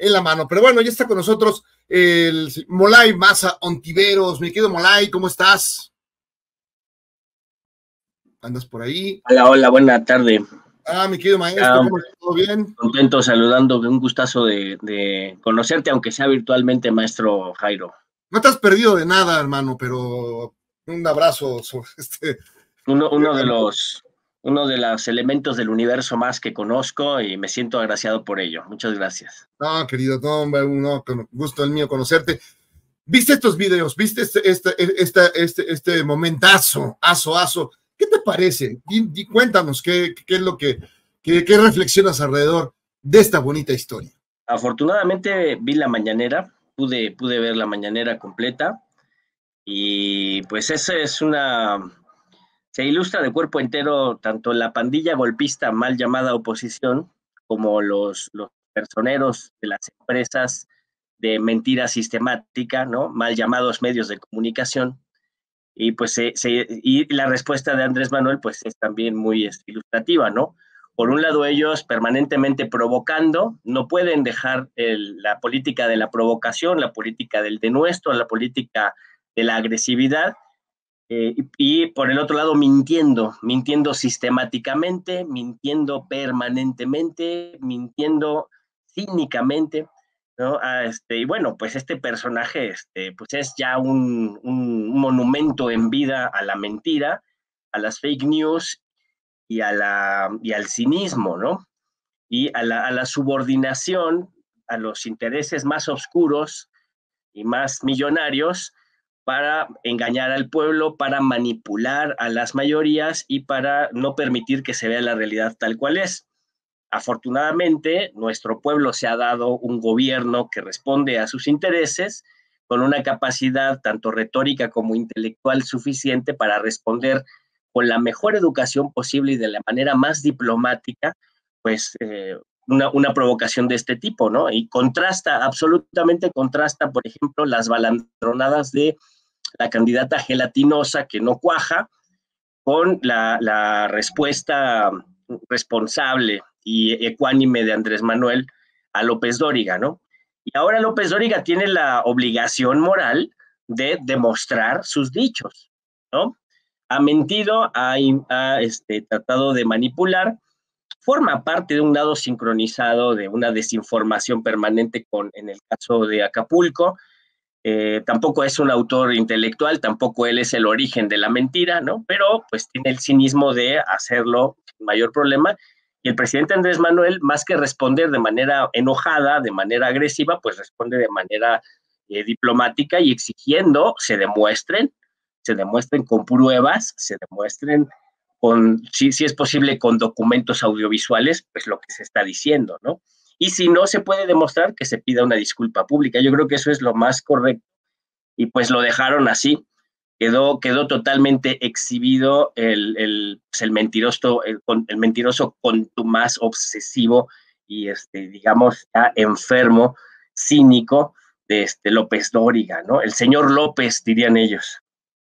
en la mano. Pero bueno, ya está con nosotros el Molay Maza Ontiveros. Mi querido Molay, ¿cómo estás? ¿Andas por ahí? Hola, hola, buena tarde. Mi querido maestro, ¿cómo estás? ¿Todo bien? Contento, saludando, un gustazo de conocerte, aunque sea virtualmente, maestro Jairo. No te has perdido de nada, hermano, pero un abrazo sobre Uno de los elementos del universo más que conozco y me siento agraciado por ello. Muchas gracias. No, querido, no, con gusto el mío conocerte. ¿Viste estos videos? ¿Viste este momentazo, aso? ¿Qué te parece? Cuéntanos qué es lo qué reflexionas alrededor de esta bonita historia. Afortunadamente vi la mañanera, pude ver la mañanera completa y pues esa es se ilustra de cuerpo entero tanto la pandilla golpista mal llamada oposición como los personeros de las empresas de mentira sistemática, ¿no? Mal llamados medios de comunicación. Y pues y la respuesta de Andrés Manuel pues es también muy ilustrativa, ¿no? Por un lado, ellos permanentemente provocando, no pueden dejar la política de la provocación, la política del denuesto, la política de la agresividad, y por el otro lado mintiendo sistemáticamente, mintiendo permanentemente, mintiendo cínicamente, ¿no? Y bueno, pues este personaje pues es ya un monumento en vida a la mentira, a las fake news y al cinismo, ¿no? Y a la subordinación, a los intereses más oscuros y más millonarios, para engañar al pueblo, para manipular a las mayorías y para no permitir que se vea la realidad tal cual es. Afortunadamente, nuestro pueblo se ha dado un gobierno que responde a sus intereses con una capacidad tanto retórica como intelectual suficiente para responder con la mejor educación posible y de la manera más diplomática, pues una provocación de este tipo, ¿no? Y absolutamente contrasta, por ejemplo, las balandronadas de la candidata gelatinosa que no cuaja con la respuesta responsable y ecuánime de Andrés Manuel a López Dóriga, ¿no? Y ahora López Dóriga tiene la obligación moral de demostrar sus dichos, ¿no? Ha mentido, ha tratado de manipular, forma parte de un lado sincronizado de una desinformación permanente en el caso de Acapulco. Tampoco es un autor intelectual, tampoco él es el origen de la mentira, ¿no? Pero pues tiene el cinismo de hacerlo sin mayor problema. Y el presidente Andrés Manuel, más que responder de manera enojada, de manera agresiva, pues responde de manera diplomática y exigiendo se demuestren con pruebas, se demuestren si es posible, con documentos audiovisuales, pues lo que se está diciendo, ¿no? Y si no se puede demostrar, que se pida una disculpa pública. Yo creo que eso es lo más correcto. Y pues lo dejaron así. Quedó totalmente exhibido el mentiroso contumaz, obsesivo y digamos ya enfermo, cínico de López Dóriga, ¿no? El señor López, dirían ellos.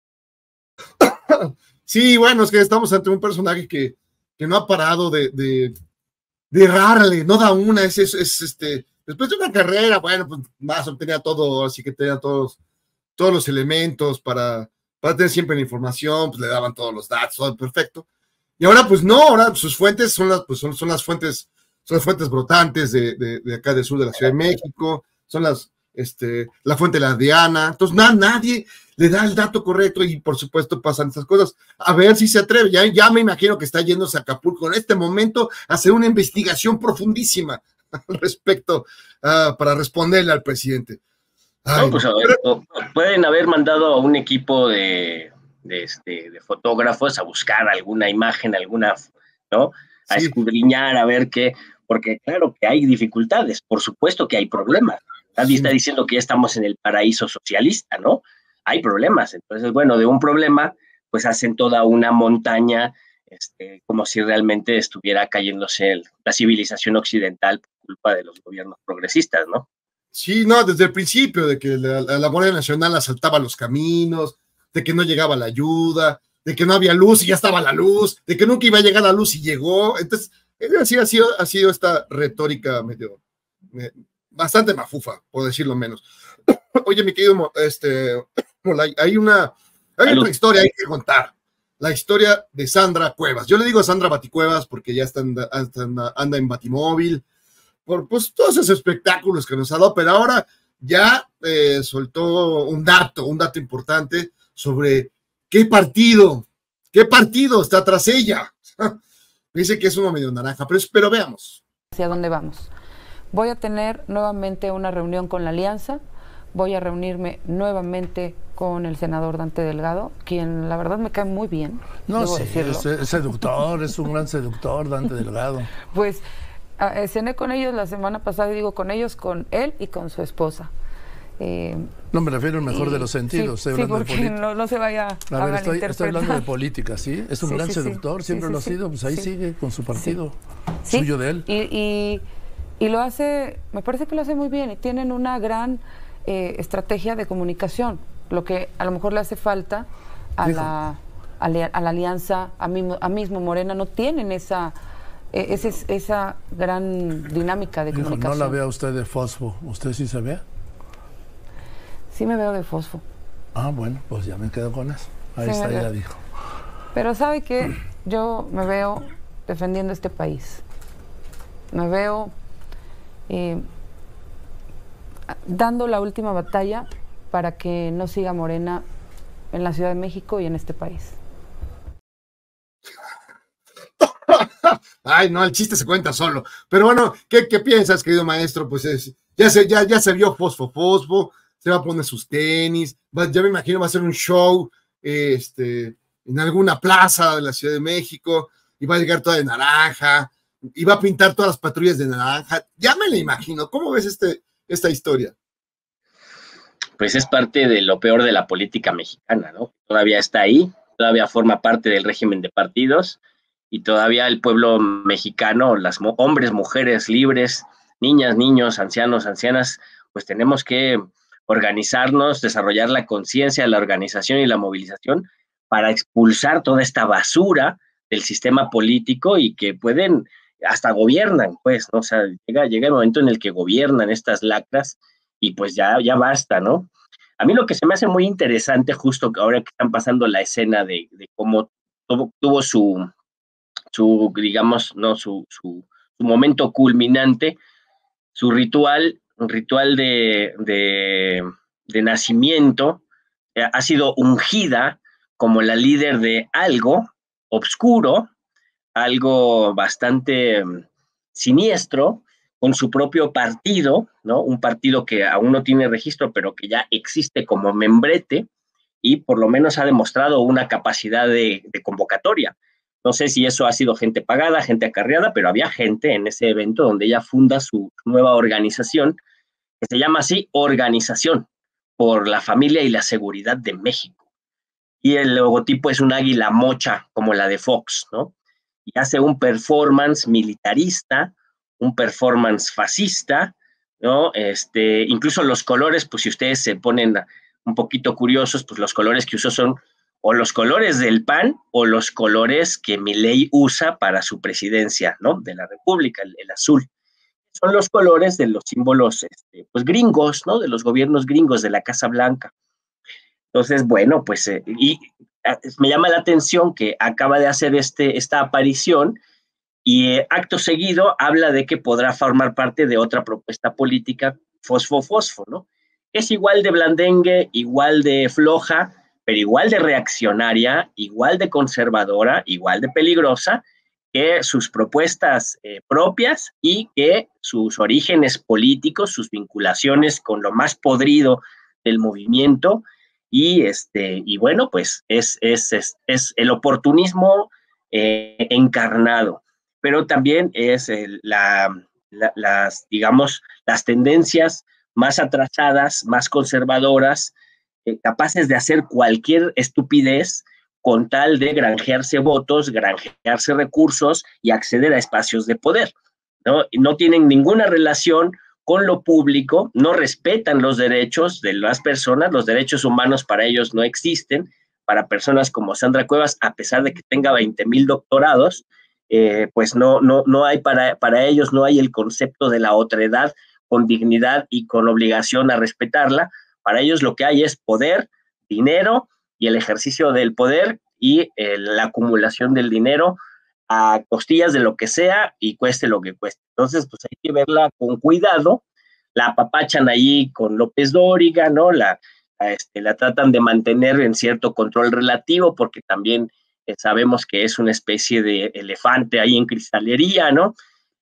Sí, bueno, es que estamos ante un personaje que no ha parado de errarle, no da una, después de una carrera, bueno, pues más obtenía todo, así que tenía todos los elementos para tener siempre la información, pues le daban todos los datos, todo perfecto. Y ahora, pues no, ahora sus fuentes son las fuentes brotantes de acá del sur de la Ciudad de México, son la fuente de la Diana, entonces nadie le da el dato correcto y por supuesto pasan estas cosas. A ver si se atreve, ya me imagino que está yéndose a Acapulco en este momento a hacer una investigación profundísima al respecto para responderle al presidente. Ay, no, pues a ver, pueden haber mandado a un equipo de fotógrafos a buscar alguna imagen, ¿no? A escudriñar, a ver qué, porque claro que hay dificultades, por supuesto que hay problemas. Nadie está diciendo que ya estamos en el paraíso socialista, ¿no? Hay problemas. Entonces, bueno, de un problema, pues hacen toda una montaña, como si realmente estuviera cayéndose la civilización occidental por culpa de los gobiernos progresistas, ¿no? Sí, no, desde el principio, de que la Guardia Nacional asaltaba los caminos, de que no llegaba la ayuda, de que no había luz y ya estaba la luz, de que nunca iba a llegar la luz y llegó. Entonces, así ha sido esta retórica medio bastante mafufa, por decirlo menos. Oye, mi querido, hay otra historia hay que contar. La historia de Sandra Cuevas. Yo le digo a Sandra Baticuevas porque ya anda en Batimóvil, por pues, todos esos espectáculos que nos ha dado, pero ahora ya soltó un dato importante sobre qué partido está tras ella. Dice que es uno medio naranja, pero veamos. ¿Hacia dónde vamos? Voy a tener nuevamente una reunión con la Alianza, voy a reunirme nuevamente con el senador Dante Delgado, quien la verdad me cae muy bien. No, sí, es seductor, es un gran seductor, Dante Delgado. Pues cené con ellos la semana pasada, y digo con ellos, con él y con su esposa. No, me refiero al mejor de los sentidos. Sí, porque no se vaya a malinterpretar. Estoy hablando de política, ¿sí? Es un gran seductor, siempre lo ha sido, pues ahí sigue con su partido suyo de él. Y lo hace, me parece que lo hace muy bien, y tienen una gran estrategia de comunicación, lo que a lo mejor le hace falta a la alianza, a mismo Morena, no tienen esa gran dinámica de comunicación. No la vea usted de fosfo, ¿usted sí se ve? Sí me veo de fosfo. Ah, bueno, pues ya me quedo con eso. Ahí sí, está, ya dijo. Pero ¿sabe qué? Yo me veo defendiendo este país. Me veo dando la última batalla para que no siga Morena en la Ciudad de México y en este país. Ay, no, el chiste se cuenta solo. Pero bueno, ¿qué piensas, querido maestro? Pues ya se vio fosfo, se va a poner sus tenis, ya me imagino va a hacer un show en alguna plaza de la Ciudad de México, y va a llegar toda de naranja, y va a pintar todas las patrullas de naranja. Ya me la imagino. ¿Cómo ves esta historia? Pues es parte de lo peor de la política mexicana, ¿no? Todavía está ahí, todavía forma parte del régimen de partidos, y todavía el pueblo mexicano, hombres, mujeres libres, niñas, niños, ancianos, ancianas, pues tenemos que organizarnos, desarrollar la conciencia, la organización y la movilización para expulsar toda esta basura del sistema político, y que hasta gobiernan, pues, ¿no? O sea, llega el momento en el que gobiernan estas lacras, y pues ya basta, ¿no? A mí lo que se me hace muy interesante, justo ahora que están pasando la escena de cómo tuvo su digamos, no, su momento culminante, su ritual de nacimiento, ha sido ungida como la líder de algo obscuro, algo bastante siniestro, con su propio partido, ¿no? Un partido que aún no tiene registro, pero que ya existe como membrete, y por lo menos ha demostrado una capacidad de convocatoria. No sé si eso ha sido gente pagada, gente acarreada, pero había gente en ese evento donde ella funda su nueva organización, que se llama así, Organización por la Familia y la Seguridad de México. Y el logotipo es un águila mocha, como la de Fox, ¿no? Y hace un performance militarista, un performance fascista, ¿no? Incluso los colores, pues si ustedes se ponen un poquito curiosos, pues los colores que usó son o los colores del PAN o los colores que Milei usa para su presidencia, ¿no? De la República, el azul. Son los colores de los símbolos, pues gringos, ¿no? De los gobiernos gringos, de la Casa Blanca. Entonces, bueno, pues, me llama la atención que acaba de hacer esta aparición, y acto seguido habla de que podrá formar parte de otra propuesta política, fosfo, ¿no? Es igual de blandengue, igual de floja, pero igual de reaccionaria, igual de conservadora, igual de peligrosa que sus propuestas propias, y que sus orígenes políticos, sus vinculaciones con lo más podrido del movimiento, y bueno, pues es el oportunismo encarnado, pero también es digamos, las tendencias más atrasadas, más conservadoras, capaces de hacer cualquier estupidez con tal de granjearse votos, granjearse recursos y acceder a espacios de poder, ¿no? No tienen ninguna relación con lo público, no respetan los derechos de las personas, los derechos humanos para ellos no existen, para personas como Sandra Cuevas, a pesar de que tenga 20,000 doctorados, pues no hay para ellos, no hay el concepto de la otredad con dignidad y con obligación a respetarla. Para ellos lo que hay es poder, dinero y el ejercicio del poder y la acumulación del dinero a costillas de lo que sea y cueste lo que cueste. Entonces, pues hay que verla con cuidado. La apapachan allí con López Dóriga, ¿no? La tratan de mantener en cierto control relativo porque también sabemos que es una especie de elefante ahí en cristalería, ¿no?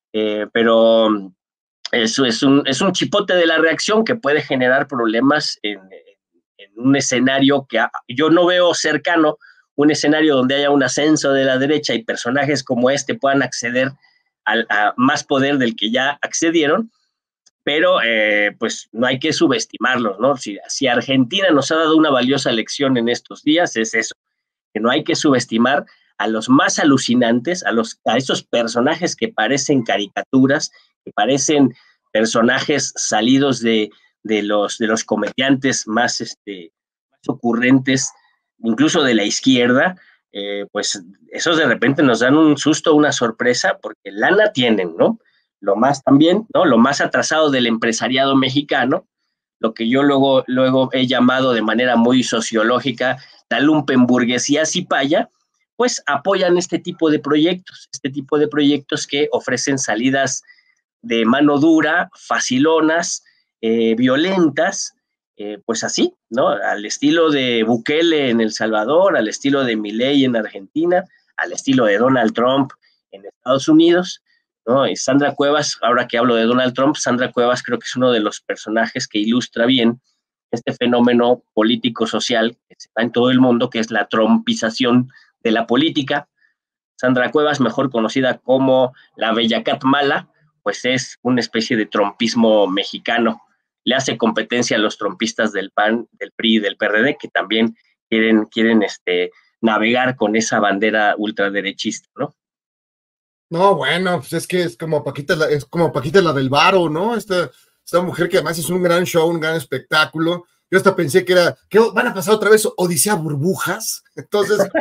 Pero eso es un chipote de la reacción que puede generar problemas en un escenario que yo no veo cercano, un escenario donde haya un ascenso de la derecha y personajes como este puedan acceder a más poder del que ya accedieron, pero pues no hay que subestimarlos, ¿no? Si Argentina nos ha dado una valiosa lección en estos días, es eso, que no hay que subestimar a los más alucinantes, a esos personajes que parecen caricaturas, que parecen personajes salidos de los comediantes más ocurrentes, incluso de la izquierda, pues esos de repente nos dan un susto, una sorpresa, porque lana tienen, ¿no? Lo más también, ¿no? Lo más atrasado del empresariado mexicano, lo que yo luego he llamado de manera muy sociológica la lumpenburguesía cipaya, pues apoyan este tipo de proyectos que ofrecen salidas de mano dura, facilonas, violentas, pues así, ¿no? Al estilo de Bukele en El Salvador, al estilo de Milei en Argentina, al estilo de Donald Trump en Estados Unidos, ¿no? Y Sandra Cuevas, ahora que hablo de Donald Trump, Sandra Cuevas creo que es uno de los personajes que ilustra bien este fenómeno político-social que se da en todo el mundo, que es la trumpización de la política. Sandra Cuevas, mejor conocida como la Bellacat Mala, pues es una especie de trumpismo mexicano. Le hace competencia a los trumpistas del PAN, del PRI y del PRD, que también quieren navegar con esa bandera ultraderechista, ¿no? No, bueno, pues es que es como Paquita la del Varo, ¿no? Esta mujer que además es un gran show, un gran espectáculo. Yo hasta pensé que van a pasar otra vez Odisea Burbujas. Entonces,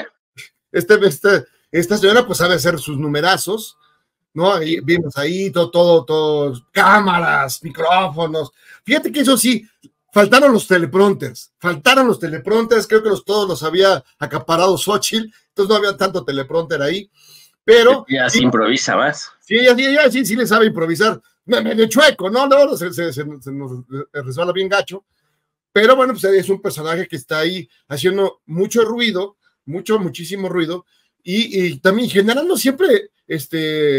esta señora pues sabe hacer sus numerazos, ¿no? Ahí vimos ahí todo, cámaras, micrófonos. Fíjate que eso sí, faltaron los teleprompters, creo que todos los había acaparado Xóchitl, entonces no había tanto teleprompter ahí, pero... Ya se improvisa más. Sí, sí le sabe improvisar, medio chueco, ¿no? Se nos resbala bien gacho, pero bueno, pues es un personaje que está ahí haciendo mucho ruido, muchísimo ruido, y también generando siempre es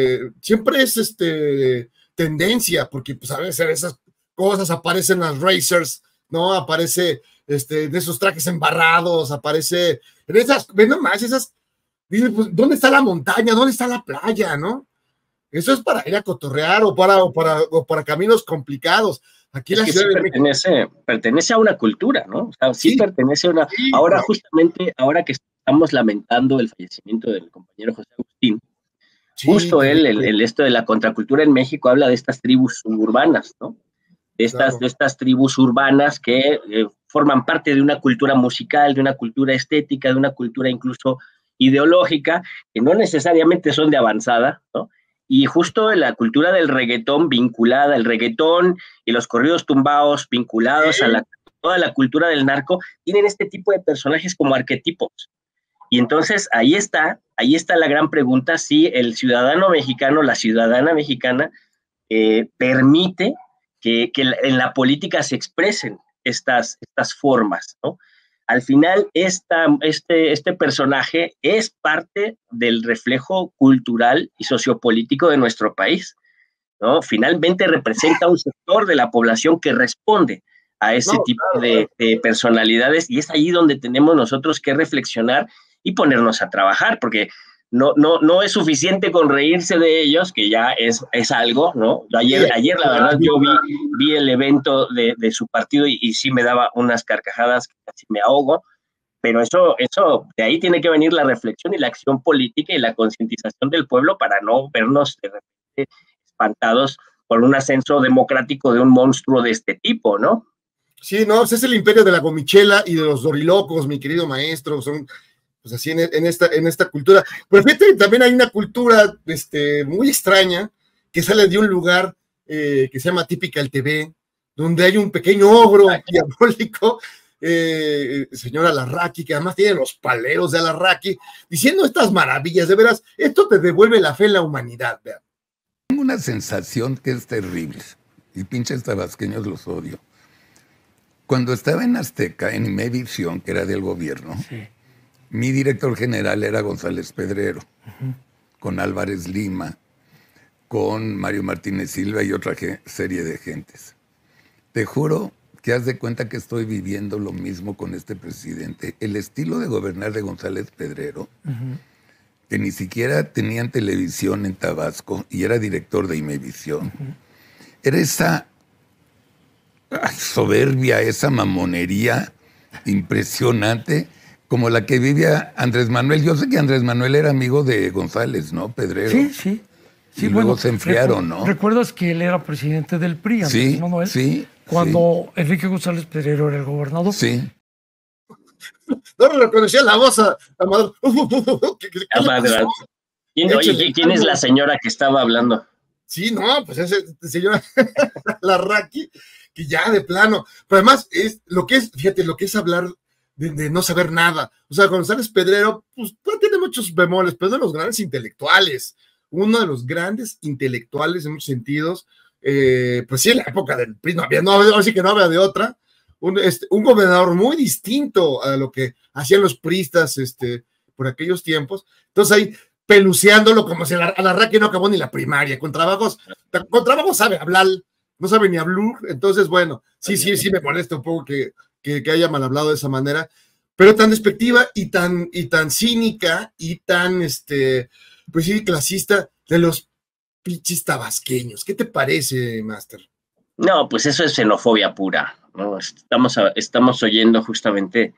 tendencia, porque pues a veces esas cosas aparecen las racers, ¿no? Aparece de esos trajes embarrados, aparece en esas, ven nomás, esas, dice, pues, ¿dónde está la montaña? ¿Dónde está la playa? ¿No? Eso es para ir a cotorrear o para caminos complicados. Aquí es la que ciudad sí pertenece a una cultura, ¿no? O sea, sí pertenece a una... Sí, ahora, justamente, ahora que estamos lamentando el fallecimiento del compañero José Agustín, justo esto de la contracultura en México habla de estas tribus urbanas, ¿no? De estas tribus urbanas que forman parte de una cultura musical, de una cultura estética, de una cultura incluso ideológica, que no necesariamente son de avanzada, ¿no? Y justo la cultura del reggaetón vinculada, el reggaetón y los corridos tumbados vinculados a toda la cultura del narco, tienen este tipo de personajes como arquetipos. Y entonces ahí está la gran pregunta, si el ciudadano mexicano, la ciudadana mexicana, permite que en la política se expresen estas formas, ¿no? Al final, este personaje es parte del reflejo cultural y sociopolítico de nuestro país, ¿no? Finalmente representa un sector de la población que responde a ese tipo de personalidades, y es ahí donde tenemos nosotros que reflexionar y ponernos a trabajar, porque no es suficiente con reírse de ellos, que ya es algo, ¿no? Ayer la verdad, yo vi el evento de su partido y sí me daba unas carcajadas que casi me ahogo, pero eso, de ahí tiene que venir la reflexión y la acción política y la concientización del pueblo para no vernos de repente espantados por un ascenso democrático de un monstruo de este tipo, ¿no? Sí, no, pues es el imperio de la gomichela y de los dorilocos, mi querido maestro, son... pues así en esta cultura. Pero fíjate, también hay una cultura muy extraña que sale de un lugar que se llama Typical TV, donde hay un pequeño ogro diabólico, señor Alarraqui, que además tiene los paleros de Alarraqui, diciendo estas maravillas. De veras, esto te devuelve la fe en la humanidad. Vean. Tengo una sensación que es terrible, y pinches tabasqueños los odio. Cuando estaba en Azteca, en Imevisión, que era del gobierno, sí, mi director general era González Pedrero, con Álvarez Lima, con Mario Martínez Silva y otra serie de gentes. Te juro que haz de cuenta que estoy viviendo lo mismo con este presidente. El estilo de gobernar de González Pedrero, que ni siquiera tenían televisión en Tabasco y era director de Imevisión, era esa soberbia, esa mamonería impresionante, como la que vivía Andrés Manuel. Yo sé que Andrés Manuel era amigo de González, ¿no? Pedrero. Sí, sí. Sí, y luego se enfriaron, ¿no? ¿Recuerdas que él era presidente del PRI, Andrés Manuel? Sí. Cuando Enrique González Pedrero era el gobernador. Sí. No reconocía la voz a Maduro. ¿Quién es la señora que estaba hablando? Sí, no, pues ese señor Alarraqui, que ya de plano. Pero además, fíjate, lo que es hablar de no saber nada. O sea, González Pedrero, pues tiene muchos bemoles, pero es de los grandes intelectuales. Uno de los grandes intelectuales en muchos sentidos. Pues sí, en la época del PRI ahora sí que no había de otra. Un gobernador muy distinto a lo que hacían los priistas por aquellos tiempos. Entonces ahí peluceándolo como si Alarraqui no acabó ni la primaria. Con trabajos sabe hablar, no sabe ni hablar. Entonces, bueno, sí me molesta un poco que haya mal hablado de esa manera, pero tan despectiva y tan cínica y tan, pues sí, clasista de los pinches tabasqueños. ¿Qué te parece, Master? No, pues eso es xenofobia pura, ¿no? Estamos oyendo justamente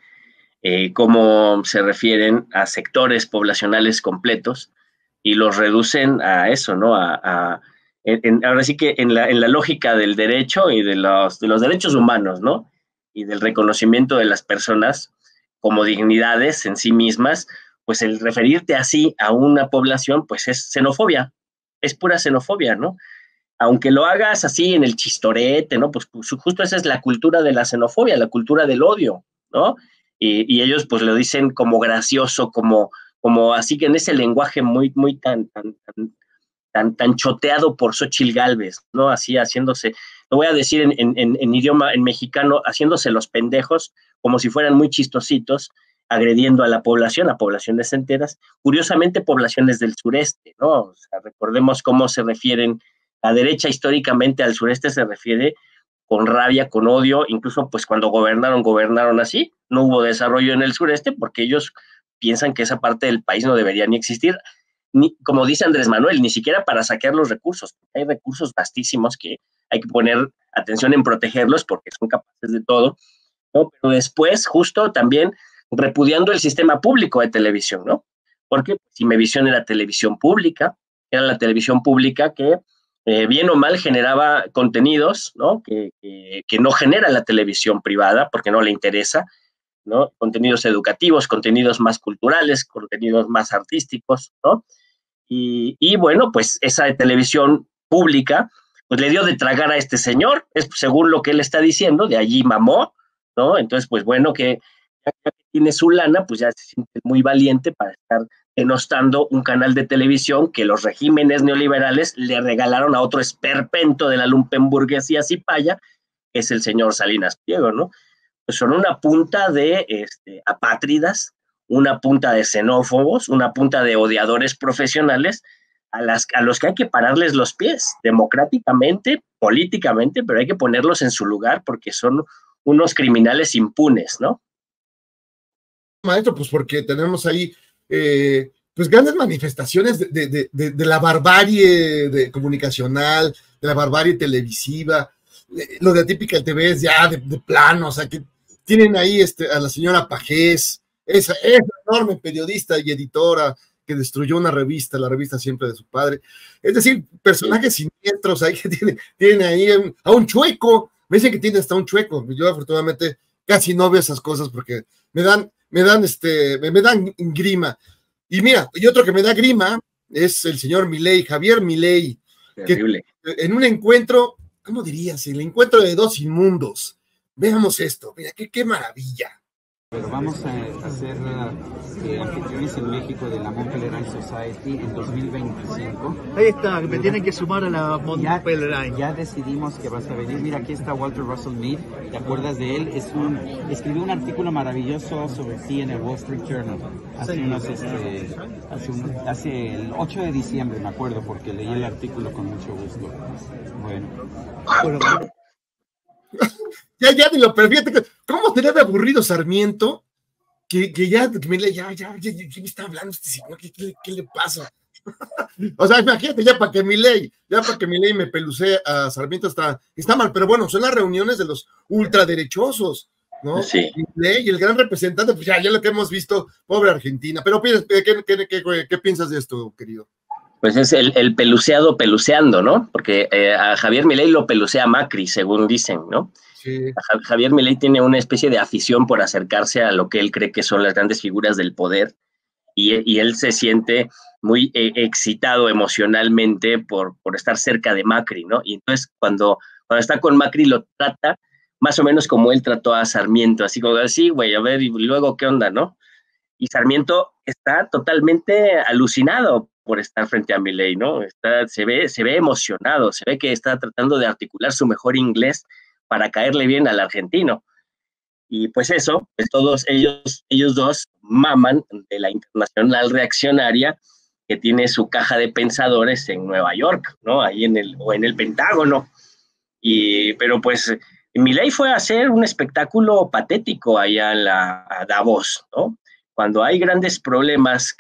cómo se refieren a sectores poblacionales completos y los reducen a eso, ¿no? Ahora sí que en la lógica del derecho y de los derechos humanos, ¿no? Y del reconocimiento de las personas como dignidades en sí mismas, pues el referirte así a una población, pues es xenofobia, es pura xenofobia, ¿no? Aunque lo hagas así en el chistorete, ¿no? Pues justo esa es la cultura de la xenofobia, la cultura del odio, ¿no? Y ellos pues lo dicen como gracioso, como así que en ese lenguaje muy tan choteado por Xóchitl Gálvez, ¿no? Así haciéndose, lo voy a decir en idioma, en mexicano, haciéndose los pendejos, como si fueran muy chistositos, agrediendo a la población, a poblaciones enteras, curiosamente poblaciones del sureste, ¿no? O sea, recordemos cómo se refieren, la derecha históricamente al sureste se refiere con rabia, con odio, incluso pues cuando gobernaron así, no hubo desarrollo en el sureste porque ellos piensan que esa parte del país no debería ni existir, ni, como dice Andrés Manuel, ni siquiera para saquear los recursos. Hay recursos vastísimos que hay que poner atención en protegerlos porque son capaces de todo, ¿no? Pero después, justo también repudiando el sistema público de televisión, ¿no? Porque Imevisión era televisión pública, era la televisión pública que bien o mal generaba contenidos, ¿no? Que no genera la televisión privada porque no le interesa, ¿no? Contenidos educativos, contenidos más culturales, contenidos más artísticos, ¿no? Y bueno, pues esa televisión pública pues le dio de tragar a este señor, es según lo que él está diciendo, de allí mamó, ¿no? Entonces, pues bueno, que ya que tiene su lana, pues ya se siente muy valiente para estar denostando un canal de televisión que los regímenes neoliberales le regalaron a otro esperpento de la lumpenburguesía cipaya, que es el señor Salinas Pliego, ¿no? Pues son una punta de apátridas, una punta de xenófobos, una punta de odiadores profesionales a los que hay que pararles los pies, democráticamente, políticamente, pero hay que ponerlos en su lugar porque son unos criminales impunes, ¿no? Maestro, pues porque tenemos ahí pues grandes manifestaciones de la barbarie comunicacional, de la barbarie televisiva. Lo de Typical TV es ya de plano, o sea, que tienen ahí a la señora Pajés, esa enorme periodista y editora que destruyó una revista, la revista siempre de su padre. Es decir, personajes siniestros ahí que tienen ahí a un chueco. Me dicen que tiene hasta un chueco. Yo afortunadamente casi no veo esas cosas porque me dan grima. Y mira, y otro que me da grima es el señor Milei, Javier Milei, Terrible. Que en un encuentro, ¿cómo dirías? El encuentro de dos inmundos. Veamos esto, mira, qué maravilla. Pero vamos a hacer anfitriones en México de la Mont Pelerin Society en 2025. Ahí está, me tienen que sumar a la Mont Pelerin. Ya decidimos que vas a venir. Mira, aquí está Walter Russell Mead. ¿Te acuerdas de él? Escribió un artículo maravilloso sobre ti en el Wall Street Journal. Hace el 8 de diciembre, me acuerdo, porque leí el artículo con mucho gusto. Bueno. Ya ni lo perfecto. ¿Cómo tenía de aburrido Sarmiento? Que ya me está hablando este señor, ¿qué le pasa? O sea, imagínate, ya para que Milei me pelucee a Sarmiento está mal, pero bueno, son las reuniones de los ultraderechosos, ¿no? Sí. Milei, el gran representante, pues ya lo que hemos visto, pobre Argentina. Pero ¿qué piensas de esto, querido? Pues es el peluceado peluceando, ¿no? Porque a Javier Milei lo pelucea Macri, según dicen, ¿no? Sí. Javier Milei tiene una especie de afición por acercarse a lo que él cree que son las grandes figuras del poder y él se siente muy excitado emocionalmente por estar cerca de Macri, ¿no? Y entonces cuando está con Macri lo trata más o menos como él trató a Sarmiento, así como así, güey, a ver, y luego qué onda, ¿no? Y Sarmiento está totalmente alucinado por estar frente a Milei, ¿no? Se ve emocionado, se ve que está tratando de articular su mejor inglés para caerle bien al argentino. Y pues eso, pues todos ellos dos maman de la Internacional Reaccionaria, que tiene su caja de pensadores en Nueva York, ¿no? Ahí en el Pentágono. Pero pues Milei fue a hacer un espectáculo patético allá a Davos, ¿no? Cuando hay grandes problemas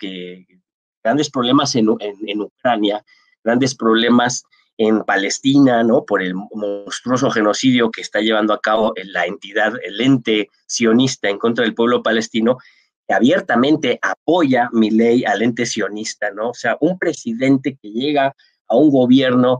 en Ucrania, grandes problemas en Palestina, ¿no? Por el monstruoso genocidio que está llevando a cabo la entidad, el ente sionista en contra del pueblo palestino, que abiertamente apoya Milei al ente sionista, ¿no? O sea, un presidente que llega a un gobierno,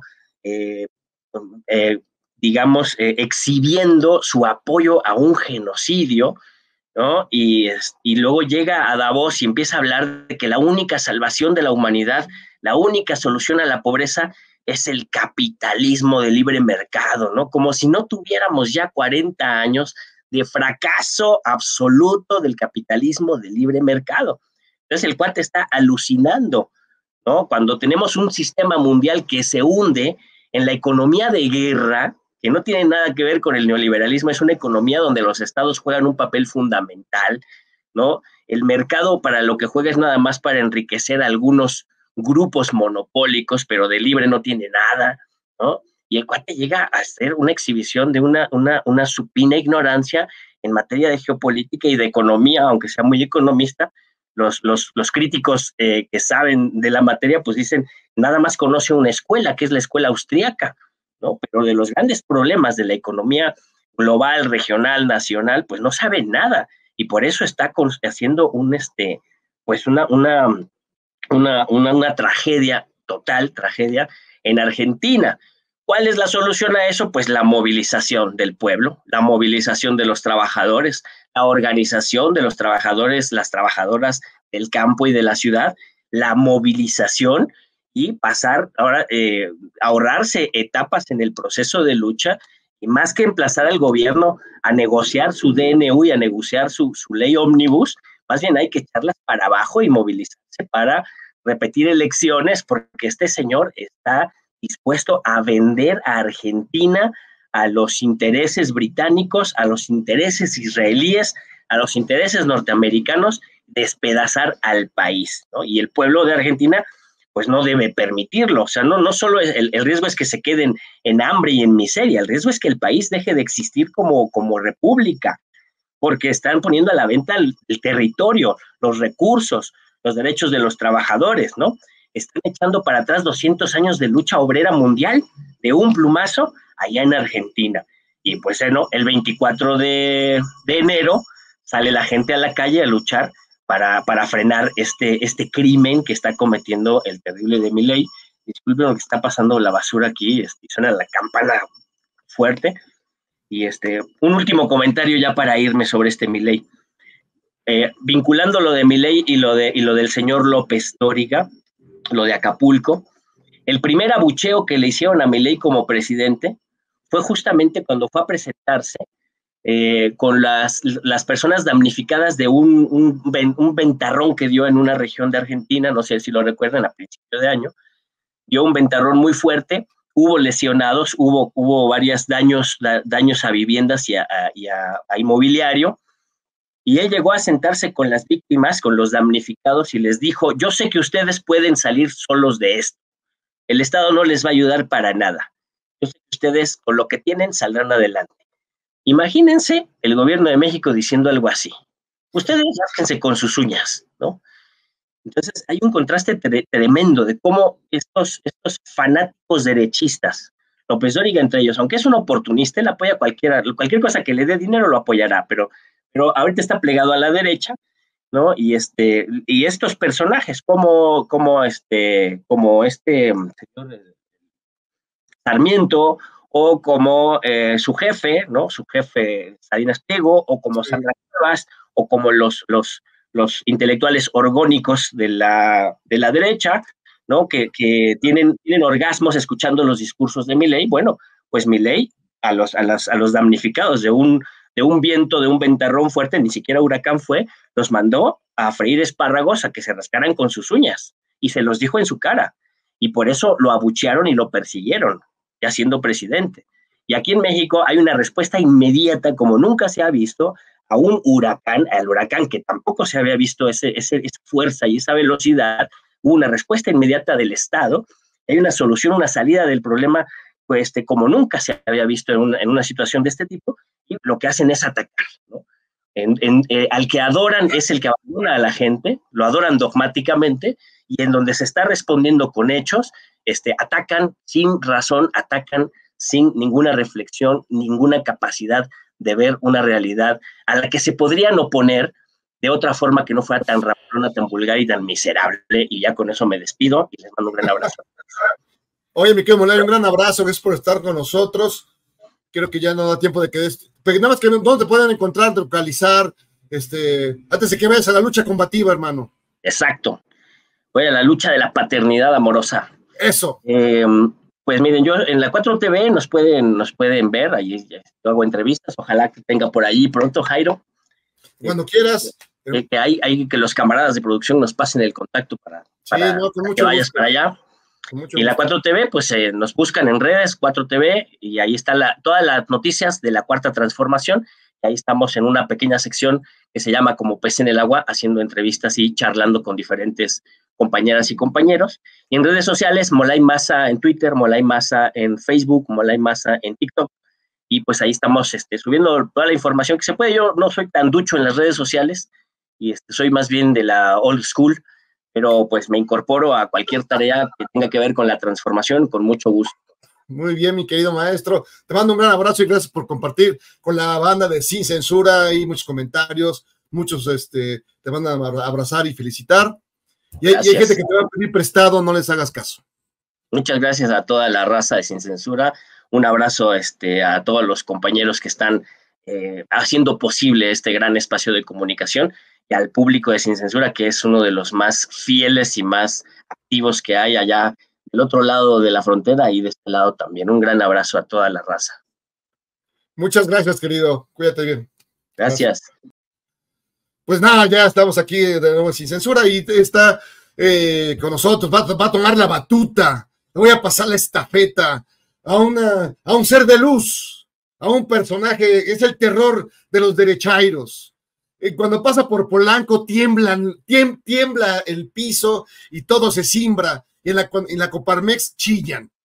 digamos, exhibiendo su apoyo a un genocidio, ¿no? Y luego llega a Davos y empieza a hablar de que la única salvación de la humanidad, la única solución a la pobreza es el capitalismo de libre mercado, ¿no? Como si no tuviéramos ya 40 años de fracaso absoluto del capitalismo de libre mercado. Entonces el cuate está alucinando, ¿no? Cuando tenemos un sistema mundial que se hunde en la economía de guerra, que no tiene nada que ver con el neoliberalismo, es una economía donde los estados juegan un papel fundamental, ¿no? El mercado para lo que juega es nada más para enriquecer a algunos grupos monopólicos, pero de libre no tiene nada, ¿no? Y el cuate llega a hacer una exhibición de una supina ignorancia en materia de geopolítica y de economía, aunque sea muy economista. Los críticos que saben de la materia, pues dicen, nada más conoce una escuela, que es la escuela austríaca, ¿no? Pero de los grandes problemas de la economía global, regional, nacional, pues no sabe nada, y por eso está haciendo una tragedia, total tragedia en Argentina. ¿Cuál es la solución a eso? Pues la movilización del pueblo, la movilización de los trabajadores, la organización de los trabajadores, las trabajadoras del campo y de la ciudad, la movilización y pasar ahora, ahorrarse etapas en el proceso de lucha, y más que emplazar al gobierno a negociar su DNU y a negociar su ley ómnibus, más bien hay que echarlas para abajo y movilizarse para repetir elecciones, porque este señor está dispuesto a vender a Argentina a los intereses británicos, a los intereses israelíes, a los intereses norteamericanos, despedazar al país, ¿no? Y el pueblo de Argentina pues no debe permitirlo. O sea, no solo el riesgo es que se queden en hambre y en miseria, el riesgo es que el país deje de existir como república, porque están poniendo a la venta el territorio, los recursos, los derechos de los trabajadores, ¿no? Están echando para atrás 200 años de lucha obrera mundial de un plumazo allá en Argentina. Y pues el 24 de enero sale la gente a la calle a luchar para frenar este crimen que está cometiendo el terrible de Milei. Disculpen lo que está pasando la basura aquí, suena la campana fuerte. Y un último comentario ya para irme sobre Milei. Vinculando lo de Milei y lo del señor López Dóriga, lo de Acapulco, El primer abucheo que le hicieron a Milei como presidente fue justamente cuando fue a presentarse con las personas damnificadas de un ventarrón que dio en una región de Argentina, no sé si lo recuerdan, a principios de año. Dio un ventarrón muy fuerte, hubo lesionados, hubo varios daños a viviendas y a inmobiliario, y él llegó a sentarse con las víctimas, con los damnificados, y les dijo: yo sé que ustedes pueden salir solos de esto, el Estado no les va a ayudar para nada, yo sé que ustedes con lo que tienen saldrán adelante. Imagínense el gobierno de México diciendo algo así: ustedes rásquense con sus uñas, ¿no? Entonces hay un contraste tremendo de cómo estos fanáticos derechistas, López Dóriga entre ellos, aunque es un oportunista, él apoya cualquier cosa que le dé dinero lo apoyará, pero ahorita está plegado a la derecha, ¿no? Y estos personajes como señor Sarmiento, o como su jefe, ¿no? Su jefe Salinas Pliego, o como Sandra Cuevas, o como los intelectuales orgónicos de la derecha, ¿no? Que tienen orgasmos escuchando los discursos de Milei. Bueno, pues Milei a los damnificados de un viento, de un ventarrón fuerte, ni siquiera huracán fue, los mandó a freír espárragos, a que se rascaran con sus uñas, y se los dijo en su cara, y por eso lo abuchearon y lo persiguieron, ya siendo presidente. Y aquí en México hay una respuesta inmediata, como nunca se ha visto, a un huracán, al huracán que tampoco se había visto esa fuerza y esa velocidad. Hubo una respuesta inmediata del Estado, hay una solución, una salida del problema, pues, como nunca se había visto en una situación de este tipo, y lo que hacen es atacar, ¿no? Al que adoran es el que abandona a la gente, lo adoran dogmáticamente, y en donde se está respondiendo con hechos, atacan sin razón, atacan sin ninguna reflexión, ninguna capacidad de ver una realidad a la que se podrían oponer de otra forma que no fuera tan ramplona, tan vulgar y tan miserable. Y ya con eso me despido y les mando un gran abrazo. Oye, mi querido Molay, un gran abrazo, gracias por estar con nosotros. Creo que ya no da tiempo de que pero nada más que dónde te pueden encontrar, localizar, antes de que vayas a la lucha combativa, hermano. Exacto. Voy a la lucha de la paternidad amorosa. Eso. Pues miren, yo en la 4TV nos pueden ver, ahí yo hago entrevistas, ojalá que tenga por ahí pronto, Jairo. Cuando quieras. Que los camaradas de producción nos pasen el contacto para que vayas para allá. Y la 4TV, pues nos buscan en redes, 4TV, y ahí está todas las noticias de la Cuarta Transformación. Y ahí estamos en una pequeña sección que se llama Como Pez en el Agua, haciendo entrevistas y charlando con diferentes compañeras y compañeros. Y en redes sociales, Molay Maza en Twitter, Molay Maza en Facebook, Molay Maza en TikTok. Y pues ahí estamos subiendo toda la información que se puede. Yo no soy tan ducho en las redes sociales y soy más bien de la old school, pero pues me incorporo a cualquier tarea que tenga que ver con la transformación con mucho gusto. Muy bien, mi querido maestro. Te mando un gran abrazo y gracias por compartir con la banda de Sin Censura y muchos comentarios. Muchos te van a abrazar y felicitar. Y hay gente que te va a pedir prestado, no les hagas caso. Muchas gracias a toda la raza de Sin Censura. Un abrazo a todos los compañeros que están haciendo posible este gran espacio de comunicación, y al público de Sin Censura, que es uno de los más fieles y más activos que hay allá del otro lado de la frontera y de este lado también. Un gran abrazo a toda la raza. Muchas gracias, querido. Cuídate bien. Gracias. Pues nada, ya estamos aquí de nuevo Sin Censura y está con nosotros, va a tomar la batuta. Le voy a pasar la estafeta a un ser de luz, a un personaje, es el terror de los derechairos. Cuando pasa por Polanco tiembla el piso y todo se cimbra, y en la Coparmex chillan.